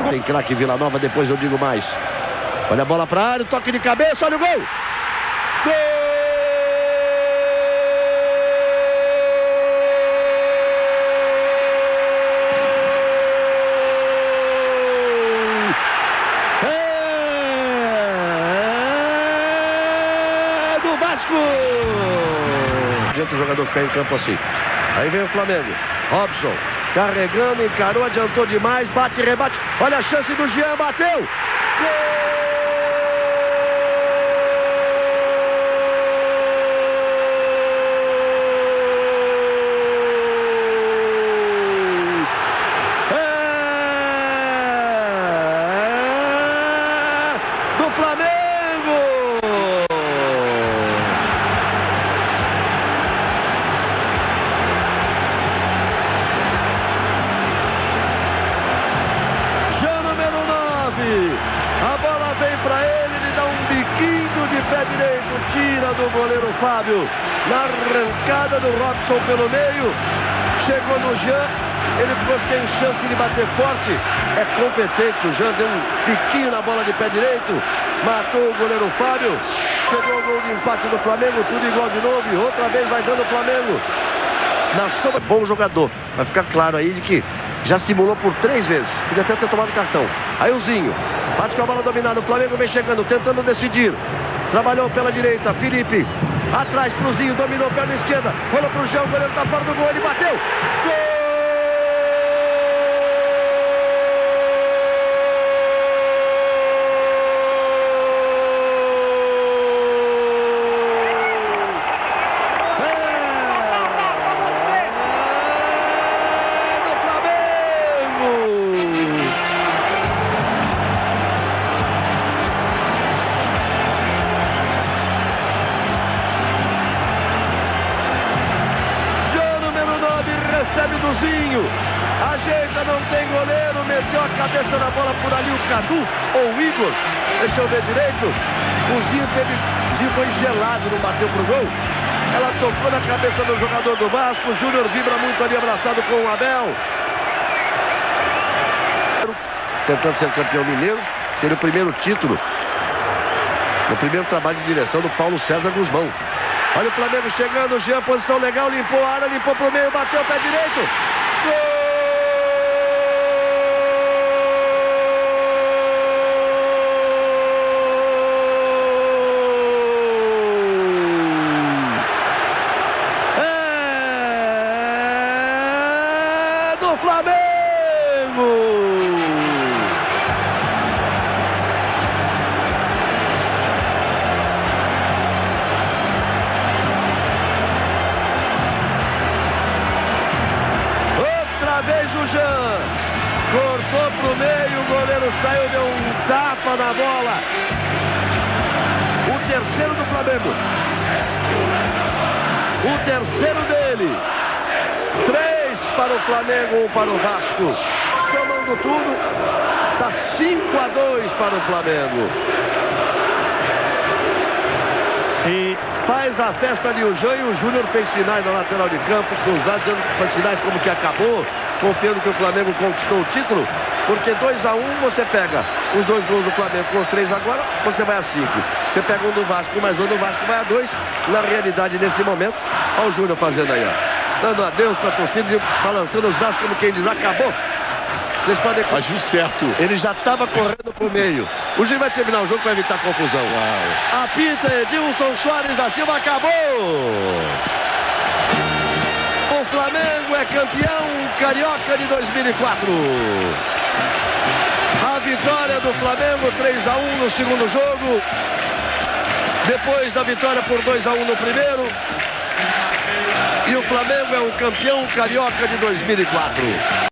Tem craque Vila Nova, depois eu digo mais. Olha a bola pra área, toque de cabeça, olha o gol! Gol! É do Vasco! Adianta o jogador ficar em campo assim. Aí vem o Flamengo. Robson carregando, encarou, adiantou demais, bate, rebate. Olha a chance do Jean, bateu! Gol! Do Flamengo! Já número 9. A bola vem para ele dá um biquinho de pé direito, tira do goleiro Fábio. Na arrancada do Robson pelo meio, chegou no Jean, ele ficou sem chance de bater forte. É competente, o Jean deu um biquinho na bola de pé direito, matou o goleiro Fábio. Chegou o gol de empate do Flamengo, tudo igual de novo, e outra vez vai dando o Flamengo. Na sombra, bom jogador, vai ficar claro aí de que já simulou por 3 vezes, podia até ter tomado cartão. Aí o Zinho, bate com a bola dominada, o Flamengo vem chegando, tentando decidir. Trabalhou pela direita, Felipe, atrás pro Zinho, dominou perna esquerda, rolou pro Jean, o goleiro tá fora do gol, ele bateu. Gol! Recebe do Zinho, ajeita, não tem goleiro, meteu a cabeça na bola por ali o Cadu ou o Igor, deixa eu ver direito, o Zinho foi gelado, não bateu pro gol, ela tocou na cabeça do jogador do Vasco, o Júnior vibra muito ali abraçado com o Abel, tentando ser campeão mineiro, seria o primeiro título, no primeiro trabalho de direção do Paulo César Guzmão. Olha o Flamengo chegando, Jean, posição legal, limpou a área, limpou pro meio, bateu o pé direito. Gol! É do Flamengo! Vez o Jean cortou pro meio, o goleiro saiu, deu um tapa na bola. O terceiro do Flamengo, o terceiro dele. 3 para o Flamengo, 1 para o Vasco. Tomando tudo, tá 5-2 para o Flamengo. E faz a festa ali o Jean, e o Júnior fez sinais na lateral de campo, com os dados faz sinais como que acabou, confiando que o Flamengo conquistou o título, porque 2-1 você pega os 2 gols do Flamengo com os 3 agora, você vai a 5. Você pega um do Vasco, mais um do Vasco vai a 2. Na realidade, nesse momento, olha o Júnior fazendo aí, ó, dando adeus para a torcida e balançando os braços como quem diz, acabou. Vocês podem... Agiu certo. Ele já estava correndo pro meio. O Gil vai terminar o jogo para evitar confusão. Uau. Apita Edilson Soares da Silva, acabou! O Flamengo é campeão carioca de 2004. A vitória do Flamengo 3-1 no segundo jogo. Depois da vitória por 2-1 no primeiro. E o Flamengo é o campeão carioca de 2004.